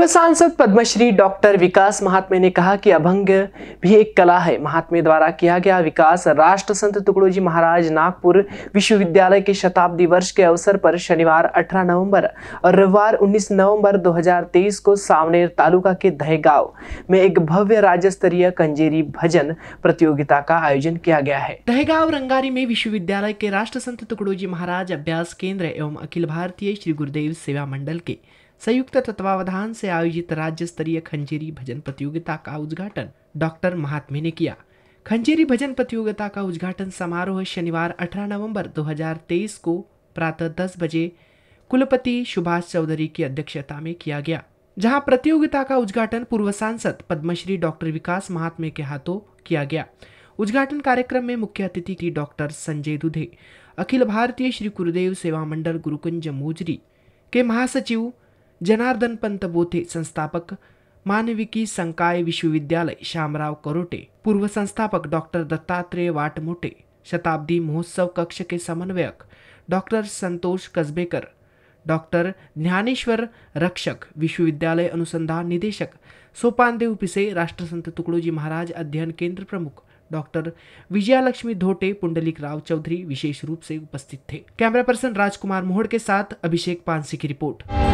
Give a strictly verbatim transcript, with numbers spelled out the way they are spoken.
पूर्व सांसद पद्मश्री डॉक्टर विकास महात्मे ने कहा कि अभंग भी एक कला है। महात्मे द्वारा किया गया विकास राष्ट्र संत तुकडोजी महाराज नागपुर विश्वविद्यालय के शताब्दी वर्ष के अवसर पर शनिवार अठारह नवंबर और रविवार उन्नीस नवंबर दो हज़ार तेईस को सावनेर तालुका के दहेगांव में एक भव्य राज्य स्तरीय खंजेरी भजन प्रतियोगिता का आयोजन किया गया है। दहेगांव रंगारी में विश्वविद्यालय के राष्ट्र संत तुकडोजी महाराज अभ्यास केंद्र एवं अखिल भारतीय श्री गुरुदेव सेवा मंडल के संयुक्त तत्वावधान से आयोजित राज्य स्तरीय खंजेरी भजन प्रतियोगिता का उद्घाटन डॉक्टर महात्मे ने किया। खंजेरी भजन प्रतियोगिता का उद्घाटन समारोह शनिवार अठारह नवंबर दो हज़ार तेईस को प्रातः दस बजे कुलपति सुभाष चौधरी की अध्यक्षता में किया गया, जहां प्रतियोगिता का उद्घाटन पूर्व सांसद पद्मश्री डॉक्टर विकास महात्मे के हाथों किया गया। उद्घाटन कार्यक्रम में मुख्य अतिथि थी डॉक्टर संजय दुधे, अखिल भारतीय श्री गुरुदेव सेवा मंडल गुरुकुंज मोजरी के महासचिव जनार्दन पंत बोथे, संस्थापक मानविकी संकाय विश्वविद्यालय श्यामराव करोटे, पूर्व संस्थापक डॉक्टर दत्तात्रेय वाटमोटे, शताब्दी महोत्सव कक्ष के समन्वयक डॉक्टर संतोष कसबेकर, डॉक्टर ज्ञानेश्वर रक्षक, विश्वविद्यालय अनुसंधान निदेशक सोपानदेव पिसे, राष्ट्रसंत तुकडोजी महाराज अध्ययन केंद्र प्रमुख डॉक्टर विजयालक्ष्मी धोटे, पुंडलिक राव चौधरी विशेष रूप से उपस्थित थे। कैमरा पर्सन राजकुमार मोहड़ के साथ अभिषेक पानसी की रिपोर्ट।